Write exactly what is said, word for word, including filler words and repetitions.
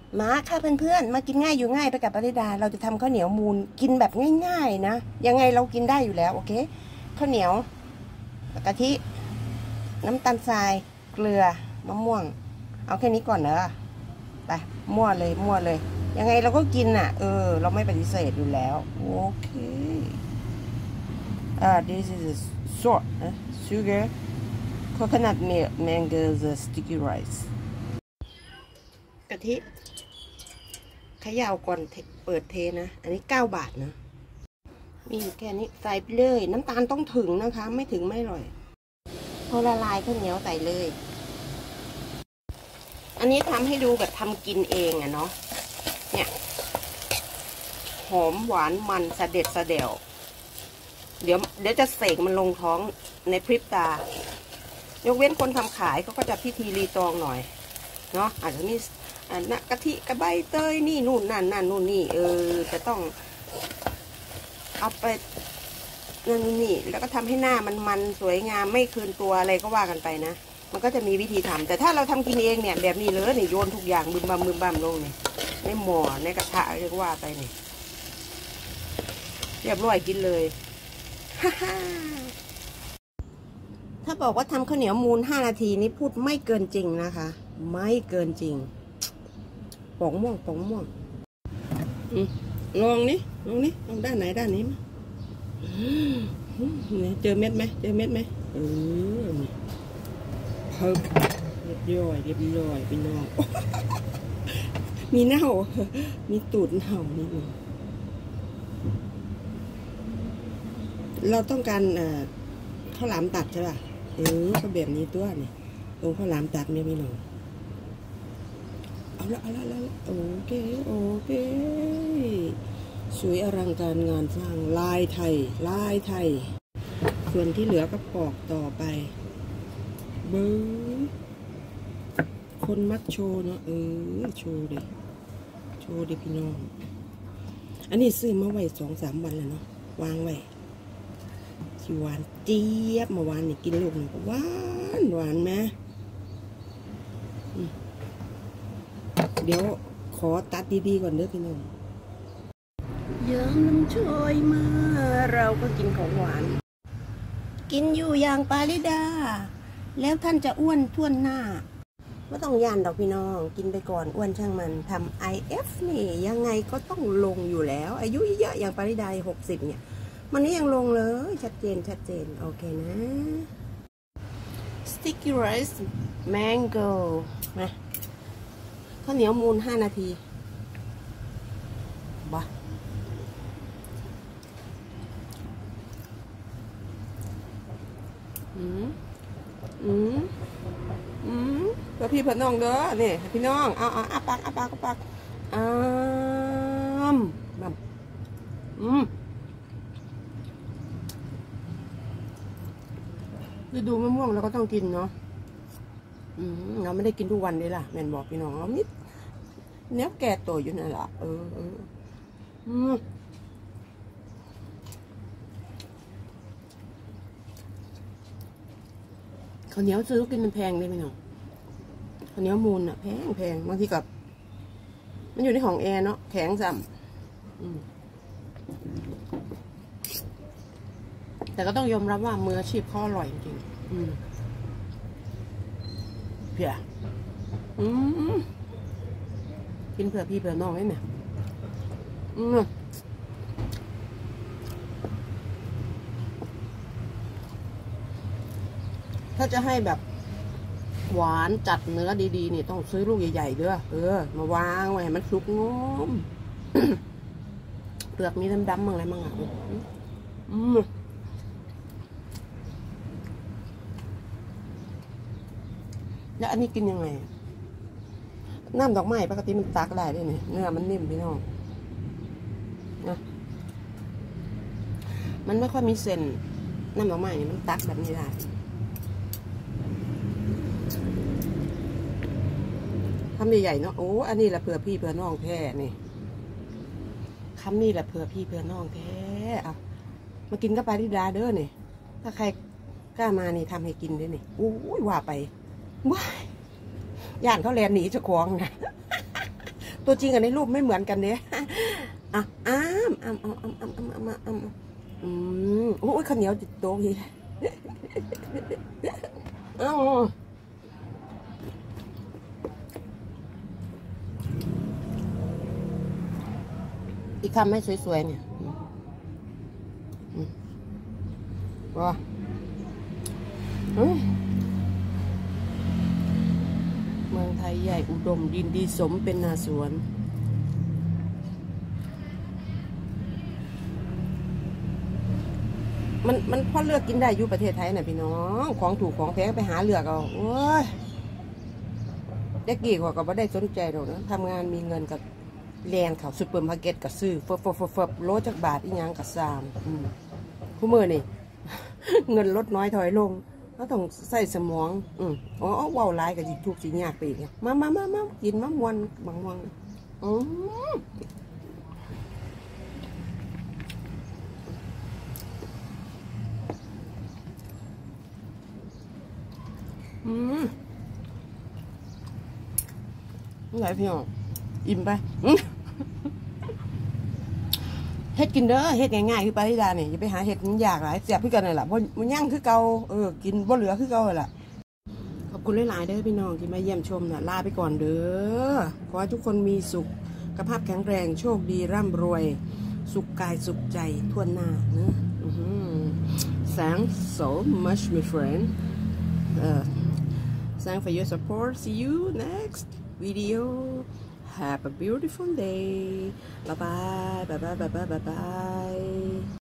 มาค่ะเพื่อนๆมากินง่ายอยู่ง่ายไปกับปริดาเราจะทำข้าวเหนียวมูนกินแบบง่ายๆนะยังไงเรากินได้อยู่แล้วโอเคข้าวเหนียวกะทิน้ำตาลทรายเกลือมะม่วงเอาแค่นี้ก่อนเนอะไปมั่วเลยมั่วเลยยังไงเราก็กินอ่ะเออเราไม่ปฏิเสธอยู่แล้วโอเคอ่า this is salt sugar coconut milk mango sticky rice กะทิขย่าก่อนเปิดเทนะอันนี้เก้าบาทนะมีอยู่แค่นี้ใส่ไปเลยน้ำตาลต้องถึงนะคะไม่ถึงไม่อร่อยพอละลายข้าวเหนียวใส่เลยอันนี้ทำให้ดูแบบทำกินเองอะเนาะเนี่ยหอมหวานมันสะเด็ดสะเดี่ยวเดี๋ยวเดี๋ยวจะเสกมันลงท้องในพริบตายกเว้นคนทำขายเขาก็จะพิธีรีตองหน่อยเนาะอาจจะมีอ่ะกะทิกระใบเตยนี่นู่นนั่นนั่นนู่นนี่เออจะต้องเอาไปนั่นนี่แล้วก็ทำให้หน้ามันมันสวยงามไม่คืนตัวอะไรก็ว่ากันไปนะมันก็จะมีวิธีทำแต่ถ้าเราทำกินเองเนี่ยแบบนี้เลยนี่โยนทุกอย่างบึมบัมบึมบัมลงนี่ในหม้อในกระทะเรียกว่าไปนี่เรียบร้อยกินเลยฮ่าฮ่าถ้าบอกว่าทำข้าวเหนียวมูนห้านาทีนี้พูดไม่เกินจริงนะคะไม่เกินจริงป๋องม่วงป๋องม่วงลองนี่ลองนี่ลองด้านไหนด้านนี้มั้ยเจอเม็ดไหมเจอเม็ดไหมเออเพิ่มเรียบร้อยเรียบร้อยพี่น้องมีเน่ามีตูดเน่านิดนึงเราต้องการข้าวหลามตัดใช่ป่ะเออก็แบบนี้ตัวนี่ตรงข้าวหลามตัดเนี่ยพี่น้องเอาละเอาละเอาละโอเคโอเคสวยอลังการงานสร้างลายไทยลายไทยส่วนที่เหลือก็ปอกต่อไปเบิ้งคนมักโชว์เนาะเออโชว์ดิโชว์ดิพี่น้องอันนี้ซื้อมาไว้สองสามวันแล้วเนาะวางไว้ชิหวานเจี๊ยบเมื่อวานนี่กินลูกหนึ่งหวานหวานไหมเดี๋ยวขอตัดดีๆก่อนเด้อพี่น้องยามน้ำช่วยมาเราก็กินของหวานกินอยู่อย่างปาริดาแล้วท่านจะอ้วนท้วนหน้าไม่ต้องย่านดอกพี่น้องกินไปก่อนอ้วนช่างมันทำ ไอ เอฟ นี่ยังไงก็ต้องลงอยู่แล้วอายุเยอะอย่างปาริดาหกสิบเนี่ยมันนี้ยังลงเลยชัดเจนชัดเจนโอเคนะ sticky rice mango มาข้าวเหนียวมูนห้านาทีบ้าอืมอืมอืมเพื่อพี่เพื่อน้องเด้อเนี่ยพี่น้องเอาเอาอาปากอาปากอาปากอ้ามแบบอืมฤดูมะม่วงเราก็ต้องกินเนาะอืมเราไม่ได้กินทุกวันเลยล่ะแม่นบอกพี่น้องเรานิดเนี้ยแก่ตัวอยู่นั่นแหละเออเอออืมข้าวเหนียวซื้อกินมันแพงเลยพี่น้องข้าวเหนียวมูลอะแพงแพงบางทีกับมันอยู่ในของแอร์เนาะแข็งสั่มแต่ก็ต้องยอมรับว่ามืออาชีพเขาอร่อยจริงๆอืมเพียอืมกินเผื่อพี่เผื่อน้องไว้เนี่ยอืมถ้าจะให้แบบหวานจัดเนื้อดีๆนี่ต้องซื้อลูกใหญ่ๆด้วยเออมาวางไว้ให้มันสุกงอม เปลือกมีดำๆมั่งอะไรมั่งอ่ะอืมแล้วอันนี้กินยังไงน้ำดอกไม้ปกติมันตักได้ด้วยเนี่ยเนื้อมันนิ่มพี่น้องนะมันไม่ค่อยมีเส้นน้ำดอกไม้เนี่ยมันตักแบบนี้ได้คำใหญ่ๆเนาะโอ้อันนี้แหละเผื่อพี่เผื่อน้องแท้นี่คำนี้แหละเผื่อพี่เผื่อน้องแท้เอามากินก็ไปที่ดาเด้อนี่ถ้าใครกล้ามานี่ทำให้กินด้วยนี่โอ้ยว่าไปว้ายย่านเขาแลนหนีเจ้าของนะตัวตัวจริงกับในรูปไม่เหมือนกันเนี่ยอ่ะอ้ามอ้ามอ้ามอ้ามอ้ามอ้ามอ้ามอ้ามอืมโอ้ยข้าวเหนียวติดโต๊ะอีกอ้าวอีกคำไม่สวยๆเนี่ยว้าเมืองไทยใหญ่อุดมดินดีสมเป็นนาสวนมันมันพอเลือกกินได้อยู่ประเทศไทยนะพี่น้องของถูกของแพงไปหาเลือกเอาโอ้ยเด็กกี่กว่าก็ไม่ได้สนใจหรอกนะทำงานมีเงินกับแลนเขาซุปเปอร์มาร์เก็ตกับซื้อเฟิบเฟิบเฟิบโลจากบาทอีหยังกับซามคู่มือนี่เงินลดน้อยถอยลงเขาต้องใส่สมองอืมอ๋อว้าวลายกับจิทุกสิยากไปอีกมามามามากินมะม่วงบางม่วงอืมอืมไหนพี่น้องอิ่มไปเฮ็ดกินเด้อเฮ็ดง่ายๆคือปลาธิดาเนี่ยอย่าไปหาเฮ็ดมันยากหลายเสียบคือกันเลยล่ะเพราะมันย่างคือเก่าเออกินบ่เหลือคือเก่าเลยล่ะขอบคุณหลายๆเด้อพี่น้องที่มาเยี่ยมชมนะลาไปก่อนเด้อขอให้ทุกคนมีสุขภาพแข็งแรงโชคดีร่ำรวยสุขกายสุขใจทั่วหน้าเนอะ Thanks so much my friend uh, thanks for your support see you next video have a beautiful day bye bye bye bye bye bye bye bye